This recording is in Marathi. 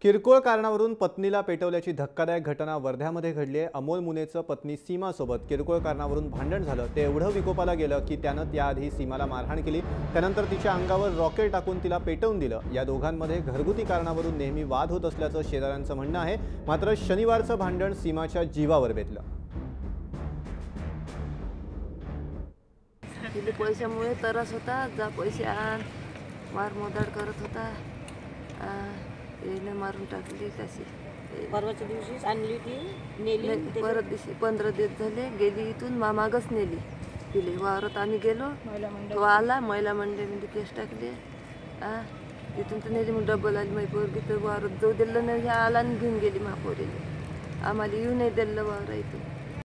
किरकोळ कारणावरून पत्नीला पेटवल्याची धक्कादायक घटना वर्ध्यामध्ये घडली आहे। अमोल मुनेचं पत्नी सीमासोबत किरकोळ कारणावरून भांडण झालं। ते एवढं विकोपाला गेलं की त्यानं त्याआधी सीमाला मारहाण केली, त्यानंतर तिच्या अंगावर रॉकेट टाकून तिला पेटवून दिलं। या दोघांमध्ये घरगुती कारणावरून नेहमी वाद होत असल्याचं शेजाऱ्यांचं म्हणणं आहे। मात्र शनिवारचं भांडण सीमाच्या जीवावर बेतलं। पैशामुळे त्रास होता, जा पैसे आण, मार मोदाड करत होता। मारून टाकली तशी। परवाच्या दिवशीच आणली ती, नेली परत दिवशी 15 दिवस झाले गेली, इथून मागच नेली तिले। वावरात आम्ही गेलो, तो आला, महिला मंडळामध्ये केस टाकले, तिथून तर नेली। मग डबल आली माझी पोरगी, तर वावरात जाऊ दिलं नाही, आला आणि घेऊन गेली महापोरीला। आम्हाला येऊ नाही दिलं वावरा इथून।